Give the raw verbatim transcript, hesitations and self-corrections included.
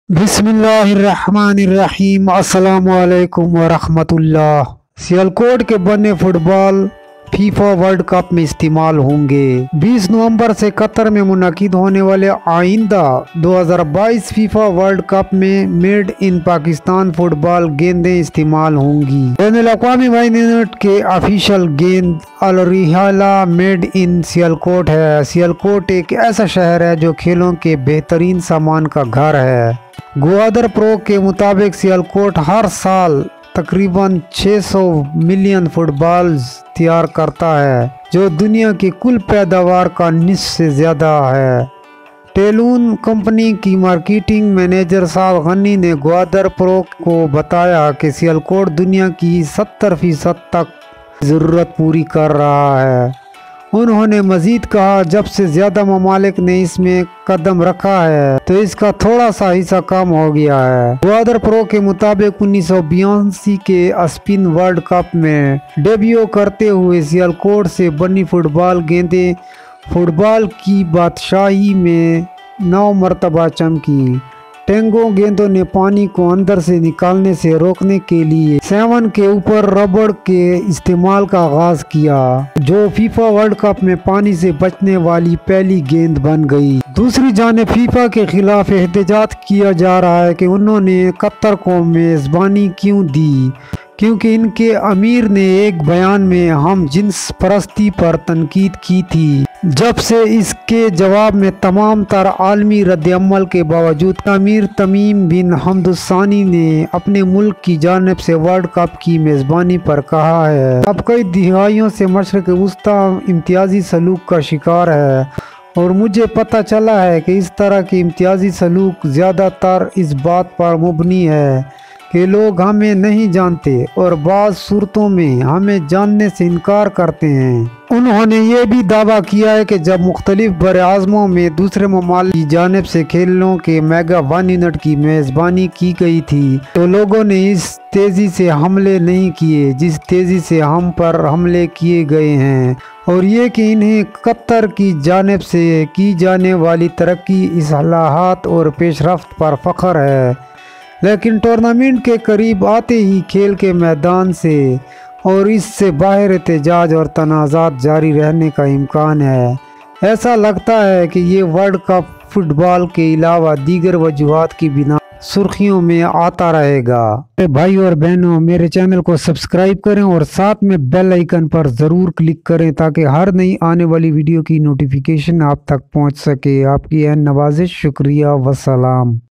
بسم اللہ الرحمن الرحیم۔ السلام علیکم ورحمۃ اللہ۔ سیالکوٹ کے بنے football FIFA world cup میں استعمال ہوں گے۔ بیس نومبر سے قطر میں منعقد ہونے والے آئندہ دو ہزار بائیس فیفا ورلڈ کپ میں made in Pakistan football گیندیں استعمال ہوں گی۔ بین الاقوامی وائنٹ کے آفیشیل گیند الرحیلہ میڈ ان سیالکوٹ ہے۔ سیالکوٹ ایک ایسا شہر ہے جو کھیلوں کے بہترین سامان کا گھر ہے۔ گوادر پرو کے مطابق سیالکوٹ ہر سال تقریباً چھ سو ملین فٹ بالز تیار کرتا ہے، جو دنیا کی کل پیداوار کا نصف سے زیادہ ہے۔ ٹیلون کمپنی کی مارکیٹنگ مینیجر سعد غنی نے گوادر پرو کو بتایا کہ سیالکوٹ دنیا کی ستر فیصد تک ضرورت پوری کر رہا ہے۔ انہوں نے مزید کہا، جب سے زیادہ ممالک نے اس میں قدم رکھا ہے تو اس کا تھوڑا سا حصہ کم ہو گیا ہے۔ گوادر پرو کے مطابق انیس سو بیاسی کے اسپین ورلڈ کپ میں ڈیبیو کرتے ہوئے سیالکوٹ سے بنی فٹ بال گیندیں فٹ بال کی بادشاہی میں نو مرتبہ چمکی۔ ٹینگو گیندوں نے پانی کو اندر سے نکالنے سے روکنے کے لیے سیون کے اوپر ربڑ کے استعمال کا آغاز کیا، جو فیفا ورلڈ کپ میں پانی سے بچنے والی پہلی گیند بن گئی۔ دوسری جانب فیفا کے خلاف احتجاج کیا جا رہا ہے کہ انہوں نے قطر کو میزبانی کیوں دی، کیونکہ ان کے امیر نے ایک بیان میں ہم جنس پرستی پر تنقید کی تھی، جب سے اس کے جواب میں تمام تر عالمی رد عمل کے باوجود امیر تمیم بن حمد الثانی نے اپنے ملک کی جانب سے ورلڈ کپ کی میزبانی پر کہا ہے۔ اب کئی دہائیوں سے مشرق وسطی امتیازی سلوک کا شکار ہے، اور مجھے پتہ چلا ہے کہ اس طرح کے امتیازی سلوک زیادہ تر اس بات پر مبنی ہے کہ لوگ ہمیں نہیں جانتے اور بعض صورتوں میں ہمیں جاننے سے انکار کرتے ہیں۔ انہوں نے یہ بھی دعویٰ کیا ہے کہ جب مختلف براعظموں میں دوسرے ممالک کی جانب سے کھیلوں کے میگا ون یونٹ کی میزبانی کی گئی تھی تو لوگوں نے اس تیزی سے حملے نہیں کیے جس تیزی سے ہم پر حملے کیے گئے ہیں، اور یہ کہ انہیں قطر کی جانب سے کی جانے والی ترقی، اصلاحات اور پیش رفت پر فخر ہے، لیکن ٹورنامنٹ کے قریب آتے ہی کھیل کے میدان سے اور اس سے باہر احتجاج اور تنازعات جاری رہنے کا امکان ہے۔ ایسا لگتا ہے کہ یہ ورلڈ کپ فٹ بال کے علاوہ دیگر وجوہات کی بنا سرخیوں میں آتا رہے گا۔ میرے بھائی اور بہنوں، میرے چینل کو سبسکرائب کریں اور ساتھ میں بیل آئیکن پر ضرور کلک کریں تاکہ ہر نئی آنے والی ویڈیو کی نوٹیفیکیشن آپ تک پہنچ سکے۔ آپ کی این نوازش، شکریہ، وسلام۔